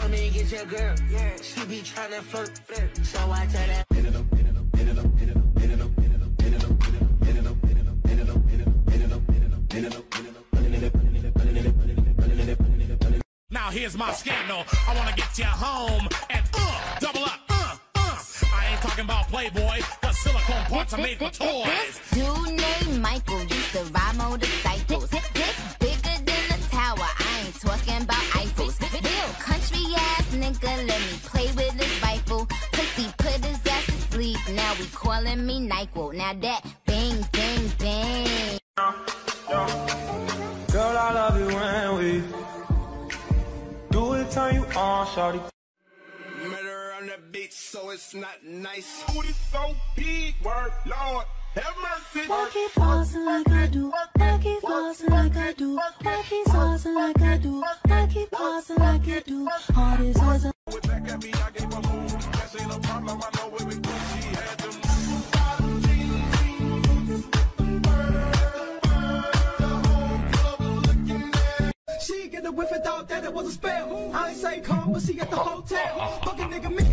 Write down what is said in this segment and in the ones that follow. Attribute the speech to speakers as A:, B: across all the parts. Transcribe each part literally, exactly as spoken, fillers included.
A: I mean, get your girl. Yeah, she be tryna flirt. So I tell that.
B: Now here's my scandal. I wanna get you home and uh, double up. Uh, uh. I ain't talking about Playboy. The silicone parts are made for toys.
C: This dude named Michael used to ride motorcycles. Dick bigger than a tower. I ain't talking about Eiffels. Real country ass nigga, let me play with his rifle. Pussy put his ass to sleep. Now we calling me NyQuil. Now that bang bang bang.
D: Girl, I love you when we do it, turn you on, shawty.
A: Murder on the beat, so it's not nice.
E: Booty so big, word, Lord, have mercy.
F: Work it flossing like I do, work it flossing like I do, work it saucing like I do, work it flossing like I do. Hard as was a.
E: With back at me, I gave a move. That ain't a problem, I know where we go. She had to move.
G: She get the whiff and thought that it was a spell. I ain't say come, but she at the hotel. Fucking nigga me.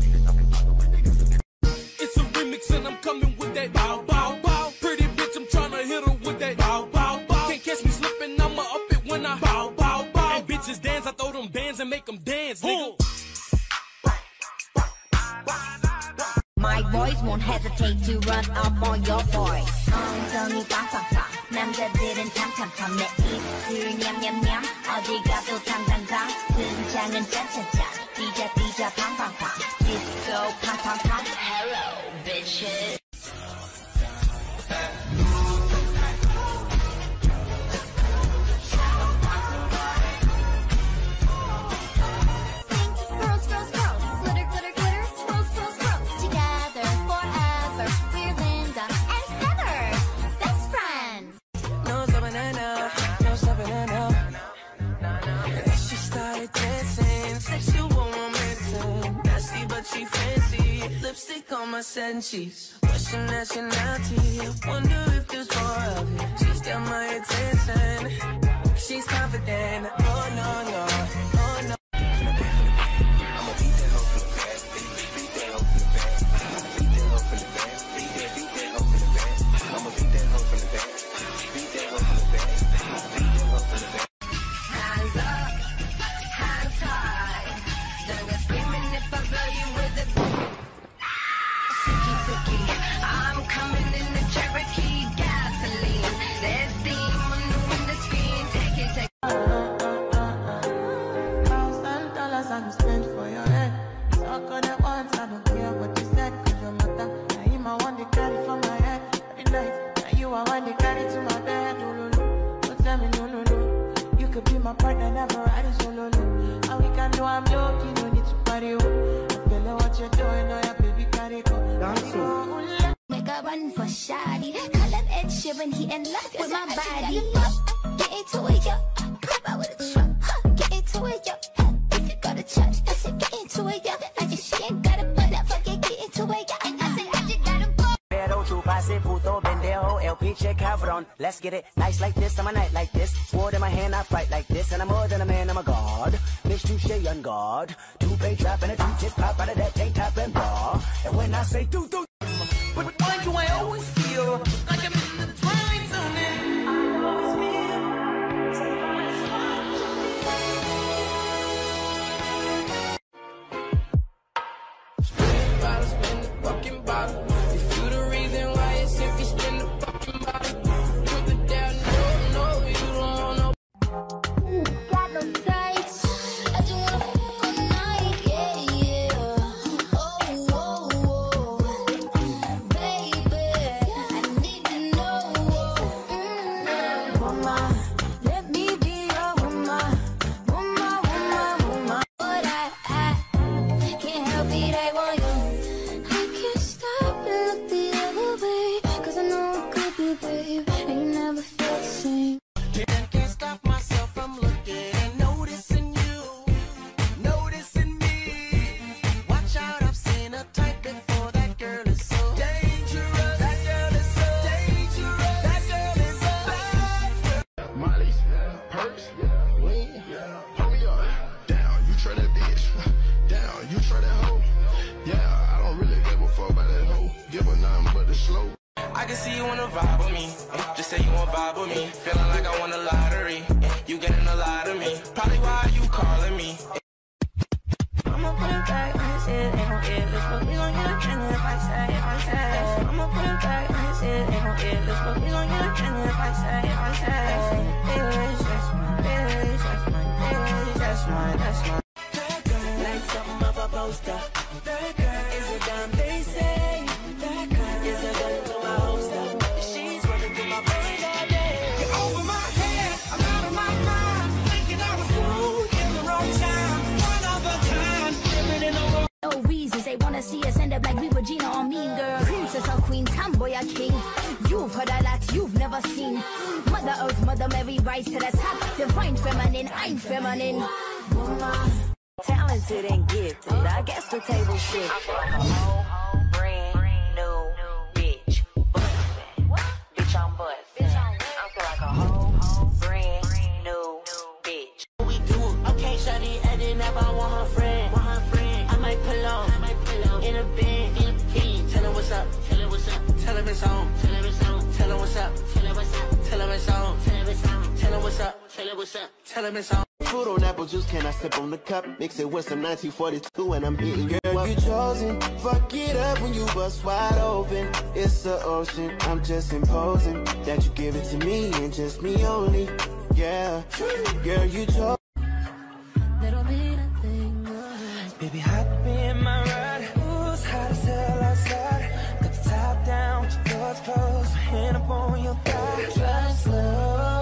B: It's a remix and I'm coming with that bow bow bow. Pretty bitch, I'm tryna hit her with that bow bow bow. Can't catch me slipping, I'ma up it when I bow bow bow. And bitches dance, I throw them bands and make them dance, nigga.
C: My boys won't hesitate to run up on your boys. 엉덩이 빵빵빵 남자들은 탐탐탐 내 입술 냠냠냠 어디 가도 탕탕탕 등장은 짠짠짠 뛰자 뛰자 팡팡팡 디스코 팡팡팡 Hello bitches.
G: She fancy, lipstick on my senses. What's your nationality? I wonder if there's more of it. She's got my attention. She's confident. Oh no no, oh no. I'ma beat that hoe from the back. Beat that hoe from the back. Beat that hoe from the back. Beat that, beat that hoe from the back. I'ma beat that hoe from the back. Beat that hoe from the back. Beat that hoe from the back. Hands up, hands high. Don't go screaming if I blow you with a Sicky, sicky. I'm coming in the Cherokee gasoline. There's steam on the window screen. Take it, take it. Thousand dollars I'm spent for your head. Suck on that once, I don't care what you said. Cause your mother, now you my one to carry for my head. Every night, now you are one to carry to my bed. Oh, no, no. Don't tell me no, no, no. You could be my partner, never ride it solo, no. And we can do I'm low-key, no need to party, oh. I feel like what you're doing, oh yeah, baby, carry go.
C: Make a run for shoddy. Call up Ed Sheeran, he in love with my body. Get into it, yo. Pop out with a truck. Huh. Get into it, yo. If you go to church, I said get into it, yo. I just she ain't gotta put up, fuck it, get into it, yo. I said I just gotta go.
H: Pero tu pase puto pendejo, el pinche cabrón. Let's get it nice like this, I'm a night like this. Sword in my hand, I fight like this. And I'm more than a man, I'm a god. Bitch, touche on guard. Two-pay trap and a two-tip pop out of that tank top and bra. And when I say do do,
G: but why do I always feel like I'm in the twilight zone? I always feel spin the bottle, spin the fucking bottle. If you the reason why it's empty, spin the fucking bottle. Put the down, no, no, you don't want no.
C: Got no sights. I just wanna fuck all night, yeah, yeah. Oh, oh, oh. Baby, I need to know.
E: slow.
A: I can see you wanna vibe with me. Just say you wanna vibe with me. Feeling like I won the lottery. You getting a lot of me. Probably why you calling me.
G: I'ma put it back on his head, ain't gon' get this, but we gon' get a friend if I say, if I say. I'ma put it back on his head, ain't gon' get this, but we gon' get a friend if I say, if I say. Bitch, that's my bitch, that's my bitch, that's my, that's my. That girl, like something of a poster. That girl is a damn they say. That girl is a gun to my holster. She's running through my brain all day.
A: You're over my head, I'm out of my mind. Thinking I was cool in the wrong time. One of a kind, living in the world.
C: No reasons they wanna see us end up like we were Gina or Mean Girl. Princess or queen, tomboy or king. You've heard a lot you've never seen. Mother Earth, Mother Mary, rise to the top. Divine feminine, I'm feminine.
G: Talented and gifted, I guess the table shit. I feel like a whole brand new bitch. Bustin'. Bitch, I'm bustin'. I feel like a whole brand new bitch. We do it. Okay, shawty, I didn't ever want her friend. Want her friend. I might pull on. I might pull on. In a bed, in a pee. Tell her what's up. Tell her what's up. Tell her it's on. Tell her it's on. Tell her what's up. Tell her what's up. Tell her it's on. Tell her it's on. Tell her what's up. Tell her what's up. Tell her it's on.
I: Food on apple juice, can I sip on the cup? Mix it with some nineteen forty-two and I'm hitting you. Girl, you chosen. Fuck it up when you bust wide open. It's the ocean, I'm just imposing that you give it to me and just me only. Yeah, girl, you chose.
G: Little bit of thing.
A: Baby, hop in my ride. Ooh, it's hot as hell outside. Got the top down, with your doors closed. My hand up on your thigh. Drive slow.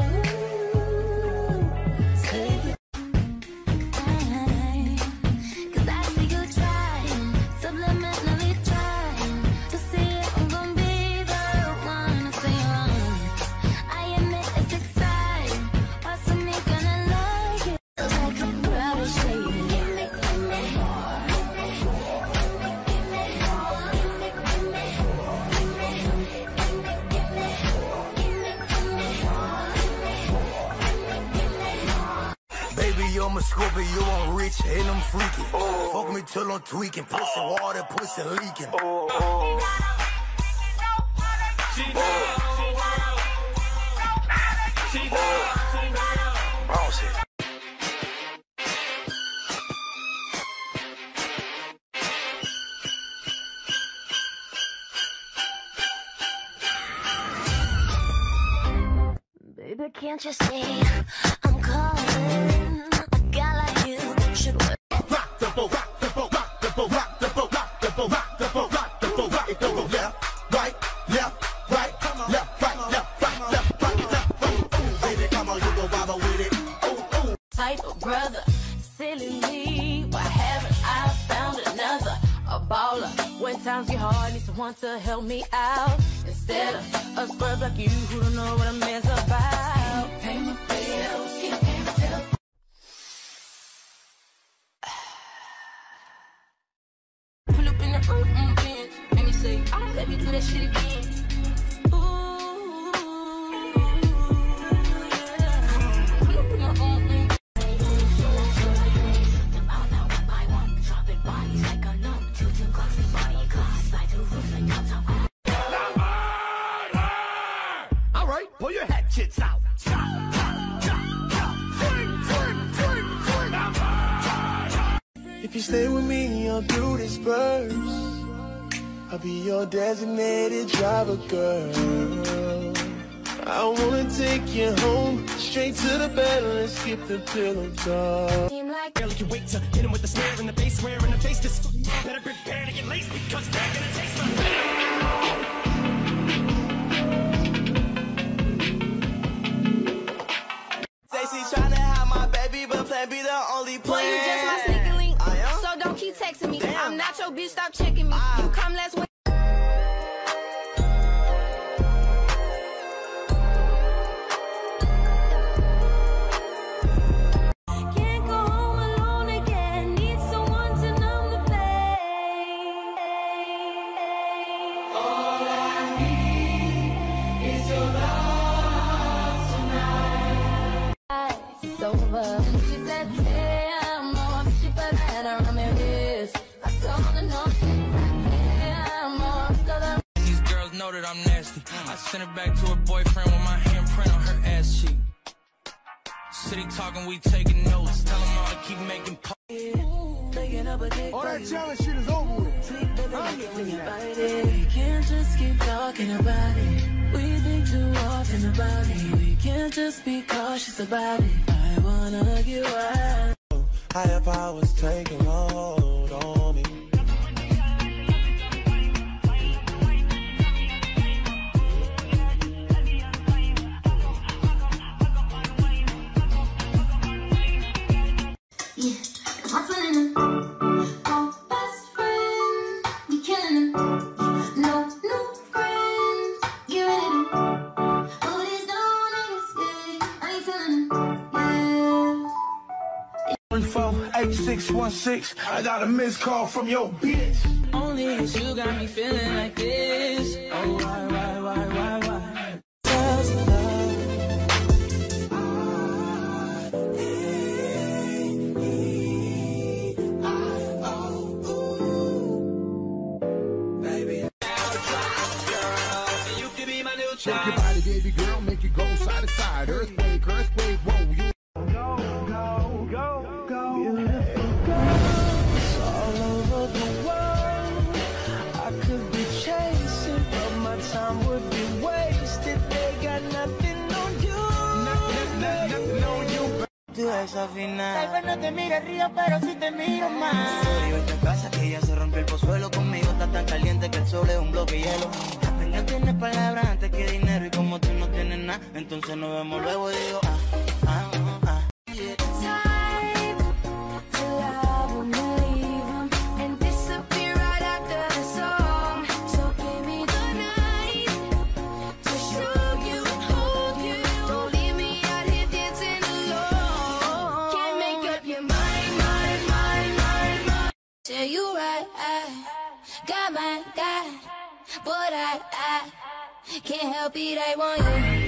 J: I'm a scorpion, you on rich, and I'm freaking. Oh. Fuck me till I'm tweaking, pussy oh. water, pussy leaking. Oh, oh. She oh. She oh. Bossy.
C: Baby, can't you see I'm calling?
J: Rock the boat, rock the boat, rock the boat, rock the boat, rock the boat, rock the boat, rock the boat, rock the boat, left, right, left, right, left, right, left, right, left, right, left, right. Baby, come on, you go wobble with it. Ooh, ooh.
G: Type of brother, silly me. Why haven't I found another? A baller. When times get hard, need someone to help me out. Instead of a scrub like you who don't know what a man's about. Pay my bills, can't pay my bills. Make me say, oh, let me do that shit again. Ooh,
J: all right, pull your hatchets out.
D: If you stay with me, I'll do this first. I'll be your designated driver, girl. I wanna take you home, straight to the bed, let's skip the pillow talk.
B: Barely can wait to hit him with the snare in the bass, swear in the face. This better prepare to get laced because they're gonna taste
A: Stacy tryna have my baby, but plan be the only plan.
G: well, you just my sneaker link,
A: I am?
G: so don't keep texting me.
A: Damn.
G: I'm not your bitch, stop checking me.
A: Ah.
G: You come last week. Can't go home alone again. Need someone to numb the pain. All I need is your love tonight. It's over. She said, damn, no, I'm cheaper than her. I told her no.
B: know that I'm nasty. I sent it back to her boyfriend with my handprint on her ass cheek. City talking, we taking notes. Tell him all to keep making po-
J: All that challenge shit is over with.
G: We can't just keep talking about it. We think too often about it. We can't just be cautious about it. I wanna get wild.
D: Higher powers taking hold on me.
F: Yeah, cause I'm feeling him. Oh, best friend, we killing him. No new friends, get rid of him. Oh, these no niggas, yeah, I ain't feeling him, yeah.
D: three four eight six one six, I got a missed call from your bitch.
G: Only cause you got me feeling like this. Oh, why, why, why, why, why? Tells me love.
J: Shake your body, baby girl, make it go side to side. Earthquake, earthquake, whoa, you.
D: Go, go, go, go. Beautiful girls all over the world. I could be chasing, but my time would be wasted. They got nothing on you. Nothing, nothing, nothing on you.
H: Tú esa final.
C: Tal vez no te mire río, pero sí te miro más.
H: Sorry, vete a casa que ya se rompió el pozuelo. Conmigo está tan caliente que el sol es un bloque de hielo. No tienes palabras antes que dinero y como tú no tienes nada, entonces nos vemos luego y digo ah, ah, ah. Yeah.
F: Time till I wanna leave him and disappear right after the song. So give me the night to show you and hold you. Don't leave me out here dancing alone. Can't make up your mind, mind, mind, mind, mind. Tell you right, I got my guy, but I, I can't help it, I want you.